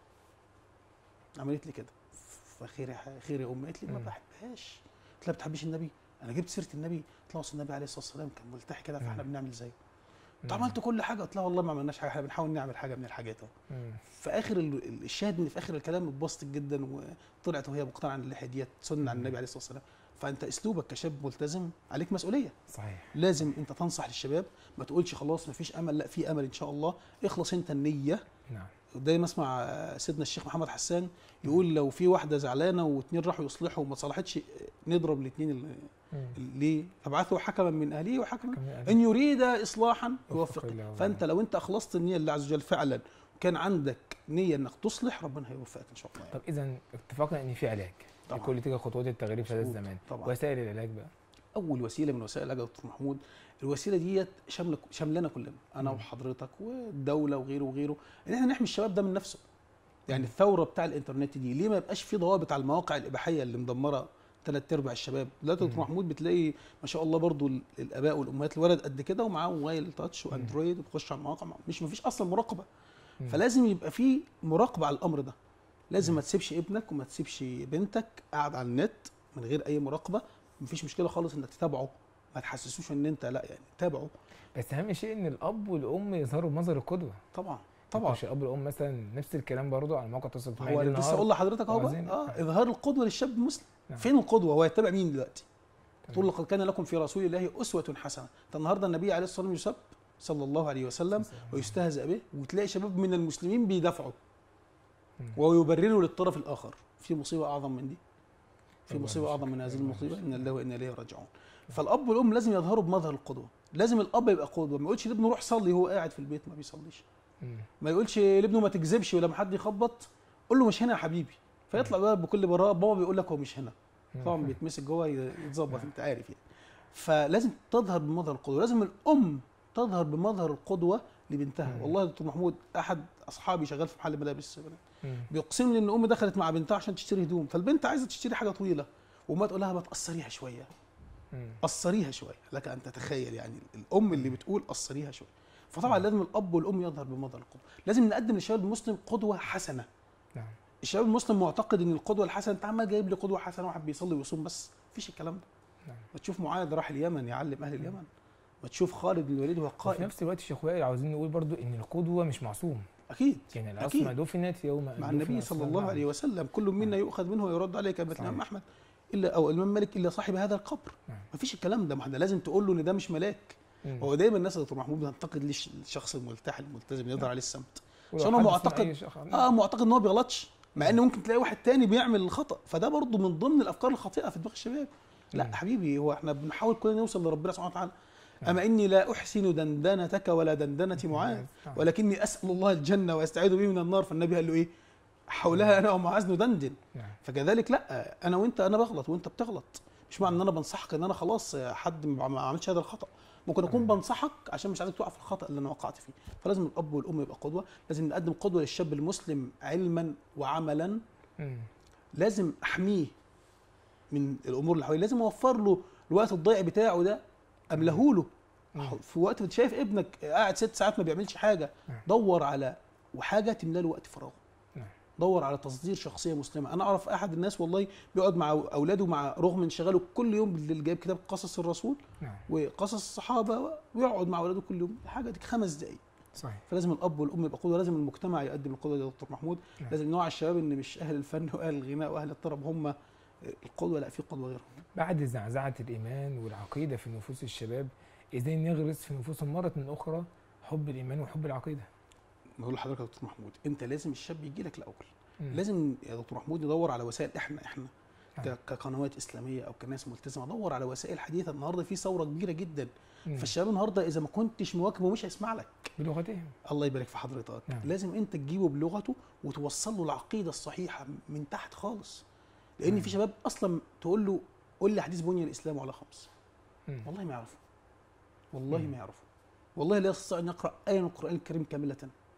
عملت لي كده، فخير يا امي. قالت لي ما بحبهاش. قلت لها ما بتحبيش النبي؟ انا جبت سيره النبي. قلت لها اصل النبي عليه الصلاه والسلام كان ملتحي كده، فاحنا بنعمل زيه. انت عملت كل حاجه؟ قلت لها والله ما عملناش حاجه، احنا بنحاول نعمل حاجه من الحاجات اهو. فاخر الشاهد ان في اخر الكلام اتبسطت جدا، وطلعت وهي مقتنعه ان اللحيه ديت سنه عن النبي عليه الصلاه والسلام. فانت اسلوبك كشاب ملتزم عليك مسؤوليه. صحيح. لازم انت تنصح للشباب، ما تقولش خلاص ما فيش امل، لا في امل ان شاء الله. اخلص انت النيه. نعم. دايما اسمع سيدنا الشيخ محمد حسان يقول لو في واحده زعلانه واثنين راحوا يصلحوا وما صلحتش، نضرب الاثنين ليه؟ فابعثوا حكما من اهله وحكما ان يريد اصلاحا يوفق. فانت لو انت اخلصت النيه لله عز وجل فعلا وكان عندك نيه انك تصلح، ربنا هيوفقك ان شاء الله. طب اذا اتفقنا ان في علاج لكل تلك خطوات التغيير في هذا الزمان. وسائل العلاج بقى، اول وسيله من وسائل العلاج يا دكتور محمود، الوسيله ديت شاملنا كلنا، انا وحضرتك والدوله وغيره وغيره، ان احنا نحمي الشباب ده من نفسه. يعني الثوره بتاع الانترنت دي ليه ما يبقاش في ضوابط على المواقع الاباحيه اللي مدمره 3/4 الشباب؟ دلوقتي دكتور محمود بتلاقي ما شاء الله برضو الاباء والامهات، الولد قد كده ومعاه موبايل تاتش واندرويد وبيخش على المواقع، مفيش اصلا مراقبه. فلازم يبقى في مراقبه على الامر ده. لازم ما تسيبش ابنك وما تسيبش بنتك قاعد على النت من غير اي مراقبه. مفيش مشكله خالص انك تتابعه، ما تحسسوش ان انت لا، يعني تابعه. بس اهم شيء ان الاب والام يظهروا بمظهر القدوه. طبعا مش الاب والام مثلا نفس الكلام برضو على موقع التواصل الاجتماعي. هو لسه اقول لحضرتك اهو اظهار القدوه للشاب المسلم. فين القدوه؟ هو يتبع مين دلوقتي؟ تقول لقد كان لكم في رسول الله اسوه حسنه. النهارده النبي عليه الصلاه والسلام يسب صلى الله عليه وسلم ويستهزأ به، وتلاقي شباب من المسلمين بيدافعوا ويبرروا للطرف الاخر. في مصيبه اعظم من دي؟ في مصيبه اعظم من هذه المصيبه؟ ان الله وانا اليه راجعون. فالاب والام لازم يظهروا بمظهر القدوه. لازم الاب يبقى قدوه، ما يقولش لابنه روح صلي وهو قاعد في البيت ما بيصليش. ما يقولش لابنه ما تكذبش ولما حد يخبط قول له مش هنا يا حبيبي، فيطلع بقى بكل براءه بابا بيقول لك هو مش هنا، طبعا بيتمسك جوه يتظبط انت عارف يعني. فلازم تظهر بمظهر القدوه، لازم الام تظهر بمظهر القدوه لبنتها. والله يا دكتور محمود احد اصحابي شغال في محل ملابس بيقسم لي ان امي دخلت مع بنتها عشان تشتري هدوم، فالبنت عايزه تشتري حاجه طويله وما تقول لها ما تقصريها شويه، قصريها شويه. لك ان تتخيل يعني الام اللي بتقول قصريها شويه. فطبعا لازم الاب والام يظهر بمظهر القدوه. لازم نقدم للشباب المسلم قدوه حسنه. الشباب المسلم معتقد ان القدوه الحسنه، انت عمال جايب لي قدوه حسنه واحد بيصلي ويصوم بس، مفيش الكلام ده. ما تشوف معاذ راح اليمن يعلم اهل اليمن، ما تشوف خالد بن الوليد هو قائد. وفي نفس الوقت يا شيخ وائل عاوزين نقول برضو ان القدوه مش معصوم. اكيد يعني العصمه دفنت يوم مع النبي صلى الله عليه وسلم، كل منا يؤخذ منه ويرد عليه كما الامام احمد الا او الامام مالك الا صاحب هذا القبر. مفيش الكلام ده. ما احنا لازم تقول له ان ده مش ملاك. هو دايما الناس يا دكتور محمود بتنتقد ليش الشخص الملتحي الملتزم يظهر عليه السمت، عشان هو معتقد ان هو بيغلطش، مع ان ممكن تلاقي واحد تاني بيعمل الخطا. فده برضه من ضمن الافكار الخاطئه في دماغ الشباب. لا حبيبي، هو احنا بنحاول كلنا نوصل لربنا سبحانه وتعالى. اما اني لا احسن دندنتك ولا دندنه معاذ ولكني اسال الله الجنه واستعيذ به من النار. فالنبي قال له ايه؟ حولها انا ومعاذ ندندن. فكذلك لا، انا وانت، انا بغلط وانت بتغلط، مش معنى ان انا بنصحك ان انا خلاص حد ما عملش هذا الخطا. ممكن اكون بنصحك عشان مش عايزك تقع في الخطا اللي انا وقعت فيه. فلازم الاب والام يبقى قدوه. لازم نقدم قدوه للشاب المسلم علما وعملا. لازم احميه من الامور اللي حواليه. لازم اوفر له الوقت الضايع بتاعه ده، املاه له. في وقت انت شايف ابنك قاعد 6 ساعات ما بيعملش حاجه، دور على وحاجه تملى له وقت فراغه. دور على تصدير شخصيه مسلمه. انا اعرف احد الناس والله بيقعد مع اولاده، مع رغم انشغاله كل يوم بالليل جايب كتاب قصص الرسول نعم. وقصص الصحابه ويقعد مع اولاده كل يوم، حاجه دي 5 دقائق. صحيح. فلازم الاب والام يبقى قدوه، لازم المجتمع يقدم القدوه يا دكتور محمود. نعم. لازم نوعي الشباب ان مش اهل الفن واهل الغناء واهل الطرب هم القدوه، لا، في قدوه غيرهم. بعد زعزعة الإيمان والعقيدة في نفوس الشباب، إزاي نغرس في نفوسهم مرة أخرى حب الإيمان وحب العقيدة؟ بقول لحضرتك يا دكتور محمود، انت لازم الشاب يجي لك الاول. لازم يا دكتور محمود ندور على وسائل، احنا كقنوات اسلاميه او كناس ملتزمه، ندور على وسائل حديثه. النهارده في ثوره كبيره جدا، فالشباب النهارده اذا ما كنتش مواكبه مش هيسمع لك بلغتهم. الله يبارك في حضرتك. لازم انت تجيبه بلغته وتوصل له العقيده الصحيحه من تحت خالص. لان في شباب اصلا تقول له قول لي حديث بني الاسلام على 5، والله ما يعرفه، والله ما يعرفه، والله لا يستطيع ان يقرا ايه من القران الكريم كامله،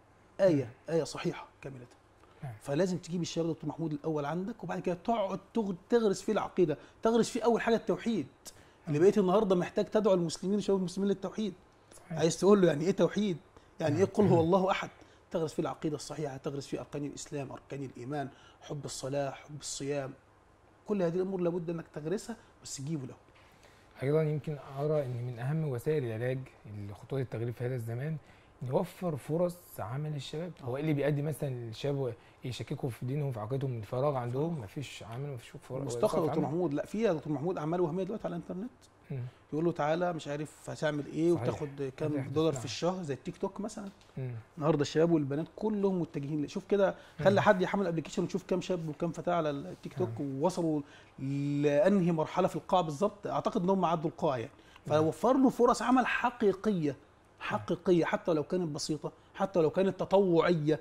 ايه صحيحه كامله. فلازم تجيب الشباب دكتور محمود الاول عندك، وبعد كده تقعد تغرس فيه العقيده، تغرس فيه اول حاجه التوحيد اللي بقيت النهارده محتاج تدعو المسلمين وشباب المسلمين للتوحيد. عايز تقول له يعني ايه توحيد، يعني ايه قل هو الله احد، تغرس فيه العقيده الصحيحه، تغرس فيه اركان الاسلام، اركان الايمان، حب الصلاه، حب الصيام، كل هذه الامور لابد انك تغرسها، بس تجيبه له. ايضا يمكن ارى ان من اهم وسائل العلاج لخطوات التغيير في هذا الزمان نوفر فرص عمل للشباب. هو ايه اللي بيؤدي مثلا الشباب يشككوا في دينهم في عقيدتهم؟ الفراغ عندهم، مفيش عمل، مفيش فرص. مستقل يا دكتور محمود، لا، في يا دكتور محمود اعمال وهميه دلوقتي على الانترنت. يقول له تعالى مش عارف هتعمل ايه، صحيح. وتاخد كام دولار في الشهر زي التيك توك مثلا. النهارده الشباب والبنات كلهم متجهين، شوف كده، خلي حد يحمل ابلكيشن وتشوف كام شاب وكام فتاه على التيك توك ووصلوا لانهي مرحله في القاع بالظبط. اعتقد ان هم عدوا القاع يعني. فوفر له فرص عمل حقيقيه حقيقيه، حتى لو كانت بسيطه، حتى لو كانت تطوعيه.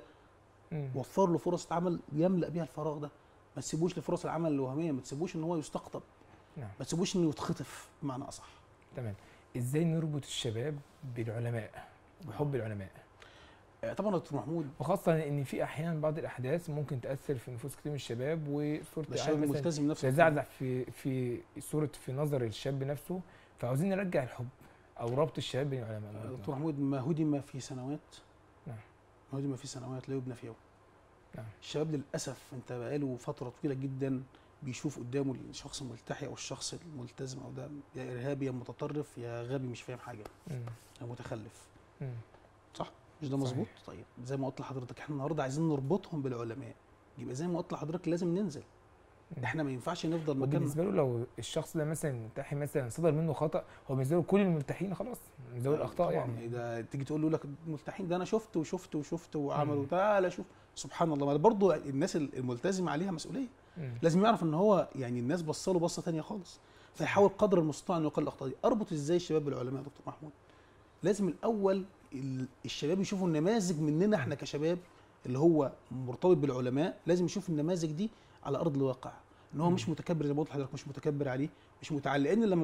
وفر له فرص عمل يملا بيها الفراغ ده. ما تسيبوش لفرص العمل الوهميه، ما تسيبوش ان هو يستقطب، ما تسيبوش انه يتخطف بمعنى اصح. تمام. ازاي نربط الشباب بالعلماء وبحب العلماء؟ طبعا يا دكتور محمود، وخاصه ان في احيانا بعض الاحداث ممكن تاثر في نفوس كتير من الشباب، وصوره الشباب الملتزم نفسه تزعزع في صوره في نظر الشاب نفسه، فعاوزين نرجع الحب او ربط الشباب بين العلماء. دكتور محمود، ما هدم في سنوات، ما هدم في سنوات لا يبنى في يوم. الشباب للاسف انت بقاله فتره طويله جدا بيشوف قدامه الشخص الملتحي او الشخص الملتزم، او ده يا ارهابي يا متطرف يا غبي مش فاهم حاجه يا متخلف. صح؟ مش ده مظبوط؟ طيب زي ما قلت لحضرتك، احنا النهارده عايزين نربطهم بالعلماء. يبقى زي ما قلت لحضرتك لازم ننزل. احنا ما ينفعش نفضل مكاننا. بالنسبه له لو الشخص ده مثلا ملتحي، مثلا صدر منه خطا، هو بالنسبه له كل الملتحين خلاص من ذوي الاخطاء يعني. ده تيجي تقول له لك الملتحين ده انا شفت وشفت وشفت وعملوا، تعالى شوف، سبحان الله. ما برضه الناس الملتزمه عليها مسؤوليه. لازم يعرف ان هو يعني الناس بص له بصه ثانيه خالص، فيحاول قدر المستطاع انه يقلل الاخطاء دي. اربط ازاي الشباب بالعلماء يا دكتور محمود؟ لازم الاول الشباب يشوفوا النماذج مننا احنا كشباب اللي هو مرتبط بالعلماء. لازم يشوف النماذج دي على ارض الواقع، ان هو مش متكبر زي ما قلت لحضرتك، مش متكبر عليه، مش متعلق. لان لما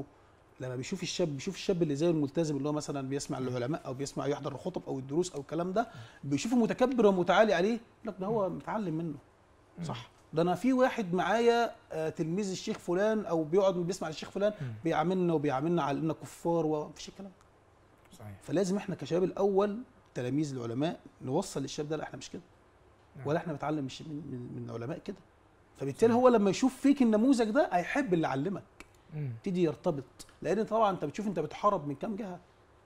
بيشوف الشاب اللي زي الملتزم اللي هو مثلا بيسمع للعلماء او بيسمع يحضر الخطب او الدروس او الكلام ده، بيشوفه متكبر ومتعالي عليه، لك ده هو متعلم منه. صح؟ ده انا في واحد معايا تلميذ الشيخ فلان او بيقعد بيسمع للشيخ فلان بيعاملنا على اننا كفار، ومفيش الكلام ده. صحيح. فلازم احنا كشباب الاول تلاميذ العلماء نوصل للشاب ده لا احنا مش كده، ولا احنا بنتعلم من العلماء كده. فبالتالي هو لما يشوف فيك النموذج ده هيحب اللي علمك، تيجي يرتبط. لان طبعا انت بتشوف انت بتحارب من كام جهه،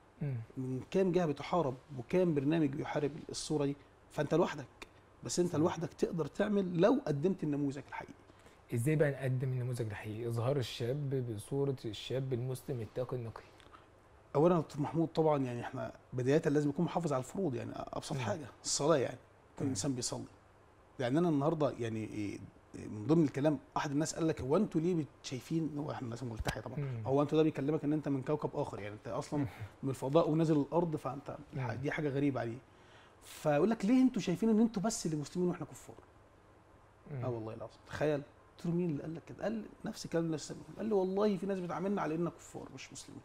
من كام جهه بتحارب، وكام برنامج بيحارب الصوره دي. فانت لوحدك، بس انت لوحدك تقدر تعمل لو قدمت النموذج الحقيقي. ازاي بقى نقدم النموذج الحقيقي؟ اظهار الشاب بصوره الشاب المسلم التقي النقي. اولا دكتور محمود طبعا يعني احنا بدايه لازم يكون محافظ على الفروض. يعني ابسط حاجه الصلاه، يعني كل انسان بيصلي. يعني انا النهارده يعني من ضمن الكلام احد الناس قال لك هو انتوا ليه شايفين، هو احنا ناس ملتحيه طبعا، هو انتوا ده بيكلمك ان انت من كوكب اخر، يعني انت اصلا من الفضاء ونازل الارض، فانت دي حاجه غريبه عليه. فيقول لك ليه انتوا شايفين ان انتوا بس اللي مسلمين واحنا كفار؟ والله العظيم تخيل. قلت له مين اللي قال لك كده؟ قال نفس الكلام اللي لسه قال لي والله في ناس بتعاملنا على اننا كفار مش مسلمين.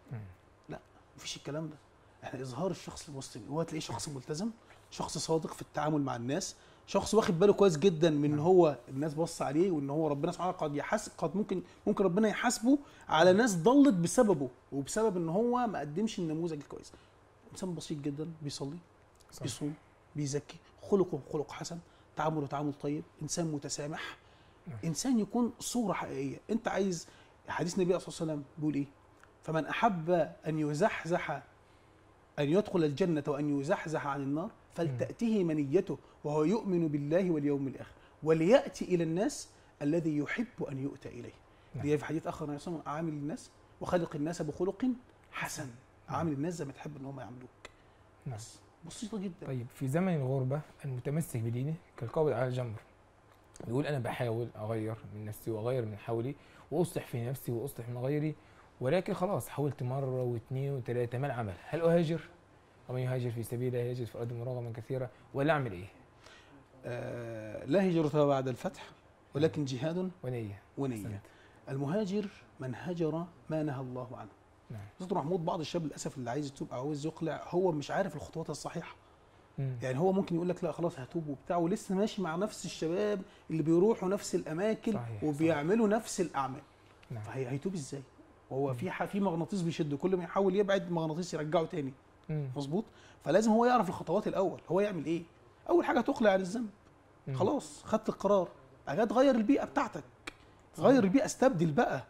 لا مفيش الكلام ده. احنا اظهار الشخص المسلم، هو تلاقيه شخص ملتزم، شخص صادق في التعامل مع الناس، شخص واخد باله كويس جدا من هو الناس بص عليه، وان هو ربنا سبحانه قد يحاسب، قد ممكن ربنا يحاسبه على ناس ضلت بسببه وبسبب ان هو ما قدمش النموذج الكويس. انسان بسيط جدا، بيصلي، بيصوم، بيزكي، خلقه خلق حسن، تعامله تعامل طيب، انسان متسامح، نعم. انسان يكون صوره حقيقيه. انت عايز، حديث النبي صلى الله عليه وسلم بيقول ايه؟ فمن احب ان يزحزح، ان يدخل الجنه وان يزحزح عن النار فلتاته منيته وهو يؤمن بالله واليوم الاخر ولياتي الى الناس الذي يحب ان يؤتى اليه. نعم. دي في حديث اخر النبي صلى الله عليه وسلم: عامل الناس وخلق الناس بخلق حسن. عامل الناس زي ما تحب ان هم يعاملوك. نعم. بس بسيطه جدا. طيب في زمن الغربة المتمسك بدينه كالقابض على الجمر، يقول أنا بحاول أغير من نفسي وأغير من حولي وأصلح في نفسي وأصلح من غيري، ولكن خلاص حاولت مرة واثنين وثلاثة ما العمل؟ هل أهاجر؟ ومن يهاجر في سبيل الله يجد في الأرض مراغما كثيرا، ولا أعمل إيه؟ لا هجرة بعد الفتح ولكن جهاد ونية. ونية. المهاجر من هجر ما نهى الله عنه. نعم. دكتور محمود، بعض الشباب للاسف اللي عايز يتوب او عاوز يقلع هو مش عارف الخطوات الصحيحه. يعني هو ممكن يقول لك لا خلاص هتوب وبتاع، ولسه ماشي مع نفس الشباب اللي بيروحوا نفس الاماكن صحيح. وبيعملوا نفس الاعمال. نعم. فهيتوب ازاي؟ وهو في مغناطيس بيشده، كل ما يحاول يبعد مغناطيس يرجعه تاني. مظبوط. فلازم هو يعرف الخطوات الاول. هو يعمل ايه؟ اول حاجه تقلع عن الذنب. خلاص خدت القرار، اجي تغير البيئه بتاعتك، غير البيئه، استبدل بقى.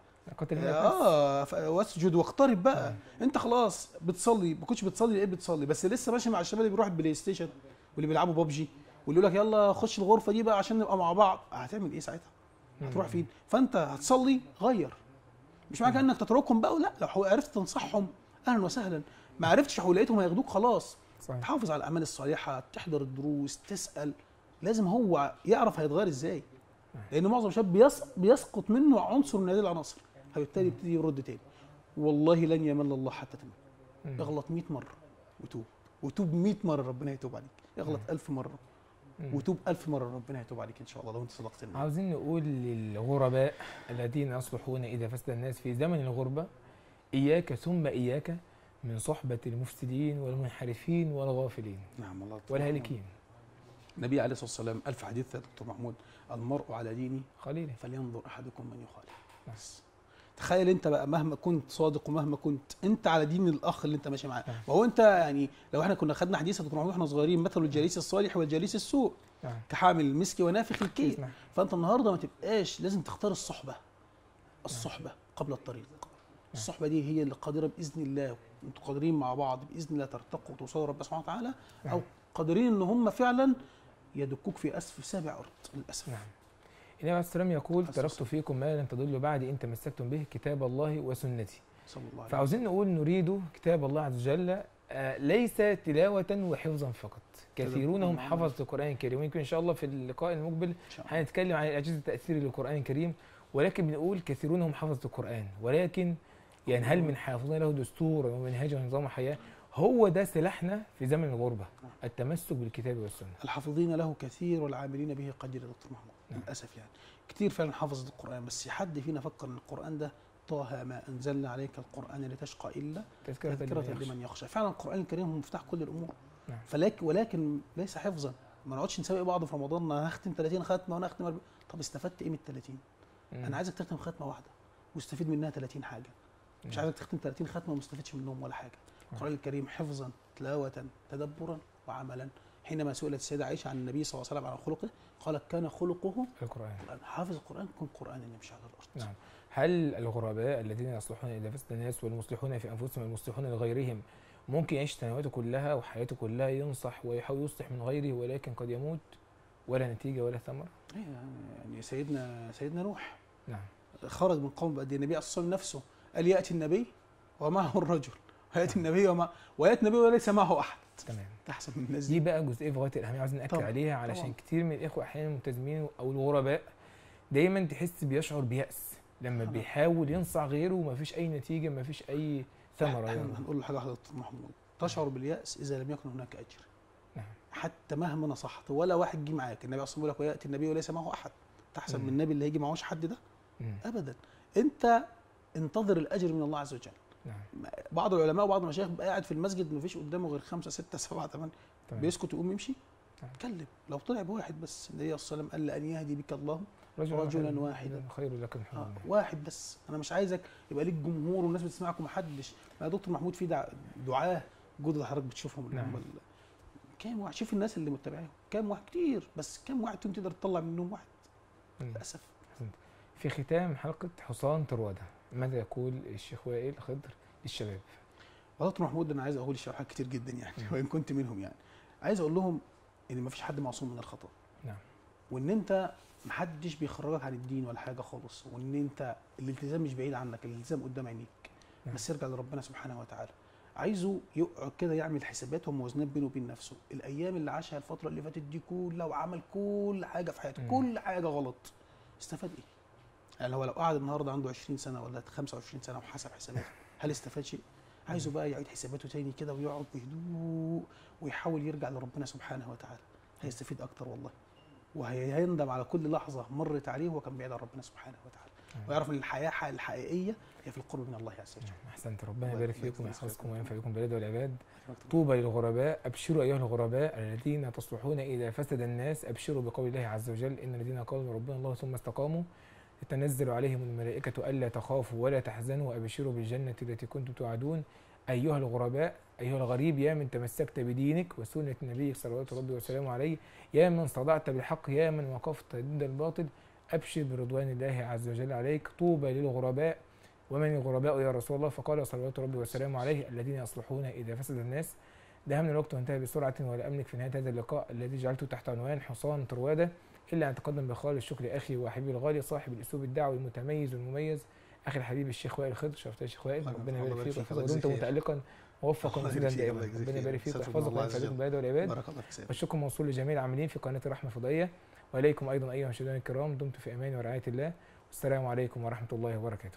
واسجد واقترب بقى. انت خلاص بتصلي، ما كنتش بتصلي ايه بتصلي، بس لسه ماشي مع الشباب اللي بيروحوا البلاي ستيشن واللي بيلعبوا ببجي واللي يقول لك يلا خش الغرفه دي بقى عشان نبقى مع بعض. هتعمل ايه ساعتها؟ هتروح فين؟ فانت هتصلي غير. مش معنى انك تتركهم بقى، لا، لو عرفت تنصحهم اهلا وسهلا، ما عرفتش ولقيتهم هياخدوك خلاص. صحيح. تحافظ على الاعمال الصالحه، تحضر الدروس، تسال. لازم هو يعرف هيتغير ازاي، لان معظم الشباب بيسقط منه عنصر من هذه العناصر، فبالتالي يبتدي يرد تاني. والله لن يمل الله حتى تمل. اغلط 100 مره وتوب 100 مره ربنا يتوب عليك. اغلط 1000 مره وتوب 1000 مره ربنا يتوب عليك ان شاء الله لو انت صدقت النبي. عاوزين نقول للغرباء الذين يصلحون اذا فسد الناس في زمن الغربه: اياك ثم اياك من صحبه المفسدين والمنحرفين والغافلين. نعم الله والهالكين. النبي عليه الصلاه والسلام قال في حديث يا دكتور محمود: المرء على ديني خليله فلينظر احدكم من يخالف. بس تخيل انت بقى مهما كنت صادق ومهما كنت انت على دين الاخ اللي انت ماشي معاه. وهو انت يعني لو احنا كنا خدنا حديث دكتور محمود واحنا صغيرين: مثل الجليس الصالح والجليس السوء كحامل المسك ونافخ الكير. فانت النهارده ما تبقاش، لازم تختار الصحبه قبل الطريق. الصحبه دي هي اللي قادره باذن الله، انتوا قادرين مع بعض باذن الله ترتقوا وتوصلوا ربنا سبحانه وتعالى، او قادرين ان هم فعلا يدكوك في سابع ارض للاسف. النبي عليه الصلاه والسلام يقول: تركت فيكم ما لن تضلوا بعد ان تمسكتم به، كتاب الله وسنتي. صلى الله عليه وسلم. فعاوزين نقول نريد كتاب الله عز وجل ليس تلاوه وحفظا فقط. كثيرون هم حفظة القرآن الكريم، ويمكن إن شاء الله في اللقاء المقبل هنتكلم عن الأجهزة التأثيري للقرآن الكريم، ولكن بنقول كثيرون هم حفظة القرآن، ولكن يعني هل من حافظين له دستورا ومنهاجا ونظام حياة؟ هو ده سلاحنا في زمن الغربة، التمسك بالكتاب والسنة. الحافظين له كثير والعاملين به قليل يا دكتور محمود. للأسف يعني كتير فعلا حفظت القرآن، بس حد فينا فكر ان القرآن ده طه ما أنزلنا عليك القرآن لتشقى إلا تذكرة لمن يخشى. فعلا القرآن الكريم هو مفتاح كل الأمور. ولكن ليس حفظا. ما نقعدش نسابق بعض في رمضان: انا هختم 30 ختمه وانا هختم 40. طب استفدت ايه من ال 30؟ انا عايزك تختم ختمه واحده واستفيد منها 30 حاجه. مش عايزك تختم 30 ختمه وما استفدتش منهم ولا حاجه. القران الكريم حفظا، تلاوه، تدبرا، وعملا. حينما سئلت السيده عائشه عن النبي صلى الله عليه وسلم عن خلقه قالت: كان خلقه القران. حافظ القران كن قرانا يمشي على الارض. نعم. هل الغرباء الذين يصلحون اذا فسد الناس والمصلحون في انفسهم والمصلحون لغيرهم ممكن يعيش سنواته كلها وحياته كلها ينصح ويحاول يصلح من غيره، ولكن قد يموت ولا نتيجه ولا ثمره؟ يعني سيدنا نوح خرج من قوم بعد النبي اصلا نفسه قال: ياتي النبي ومعه الرجل، وياتي النبي وليس معه احد. تمام. احسن من الناس دي بقى جزئيه في غايه الاهميه عايزين ناكد عليها، علشان كتير من الاخوه احيانا الملتزمين او الغرباء دايما تحس بيشعر بيأس لما بيحاول ينصح غيره ومفيش اي نتيجه، مفيش اي ثمره. هنقول له حاجه واحده دكتور محمود: تشعر باليأس اذا لم يكن هناك اجر. حتى مهما نصحت ولا واحد جه معاك. النبي اصلا بيقول لك: وياتي النبي وليس معه احد. تحسب من النبي اللي هيجي معهوش حد ده؟ ابدا. انت انتظر الاجر من الله عز وجل. بعض العلماء وبعض المشايخ قاعد في المسجد مفيش قدامه غير 5 6 7 8 بيسكت ويقوم يمشي. اتكلم لو طلع بواحد بس. النبي صلى الله عليه وسلم قال: لأن يهدي بك الله رجلا واحدا خير لك من حمر. واحد بس. انا مش عايزك يبقى ليك جمهور والناس بتسمعك ومحدش. يا دكتور محمود في دعاه جدد حضرتك بتشوفهم اللي هم كام واحد؟ شوف الناس اللي متابعيهم كام واحد، كتير، بس كام واحد فيهم تقدر تطلع منهم واحد؟ للاسف. في ختام حلقه حصان طروادة، ماذا يقول الشيخ وائل خضر للشباب؟ والله دكتور محمود انا عايز اقول للشباب كتير جدا يعني وان كنت منهم يعني. عايز اقول لهم ان مفيش حد معصوم من الخطا. نعم. وان انت محدش بيخرجك عن الدين ولا حاجه خالص، وان انت الالتزام مش بعيد عنك، الالتزام قدام عينيك. نعم. بس ارجع لربنا سبحانه وتعالى. عايزه يقعد كده يعمل حسابات وموازنات بينه وبين نفسه. الايام اللي عاشها الفتره اللي فاتت دي كلها وعمل كل حاجه في حياته، كل حاجه غلط، استفاد ايه؟ يعني هو لو قعد النهارده عنده 20 سنه ولا 25 سنه وحسب حساباته، هل استفاد شيء؟ عايزه بقى يعيد حساباته تاني كده ويقعد بهدوء ويحاول يرجع لربنا سبحانه وتعالى. هيستفيد اكتر والله، وهيندم على كل لحظه مرت عليه وهو كان بعيد عن ربنا سبحانه وتعالى. ويعرف ان الحياه الحقيقيه هي في القرب من الله عز وجل. احسنت، ربنا يبارك فيكم ويحفظكم وينفع بكم البلاد والعباد. طوبى للغرباء، ابشروا ايها الغرباء الذين تصلحون اذا فسد الناس، ابشروا بقول الله عز وجل ان الذين قالوا ربنا الله ثم استقاموا تتنزل عليهم الملائكه الا تخافوا ولا تحزنوا وابشروا بالجنه التي كنتم توعدون. ايها الغرباء، ايها الغريب، يا من تمسكت بدينك وسنه نبيك صلوات ربي وسلامه عليه، يا من صدعت بالحق، يا من وقفت ضد الباطل، ابشر برضوان الله عز وجل عليك. طوبى للغرباء. ومن الغرباء يا رسول الله؟ فقال صلوات ربي وسلامه عليه الذين يصلحون اذا فسد الناس. دهمنا الوقت وانتهى بسرعه، ولا املك في نهايه هذا اللقاء الذي جعلته تحت عنوان حصان طروادة الا ان اتقدم بخالص الشكر اخي وحبيبي الغالي صاحب الاسلوب الدعوي المتميز والمميز، اخي الحبيب الشيخ وائل خضر. شرفتنا يا شيخ وائل، ربنا يبارك فيك ويحفظك ودمت متالقا موفقا ومفيدا دائما. ربنا يبارك فيك ويحفظك وينفع بكم البلاد والعباد. بارك الله فيك. والشكر موصول لجميع العاملين في قناه الرحمه الفضائيه، واليكم ايضا ايها المشاهدين الكرام. دمتم في امان ورعايه الله، والسلام عليكم ورحمه الله وبركاته.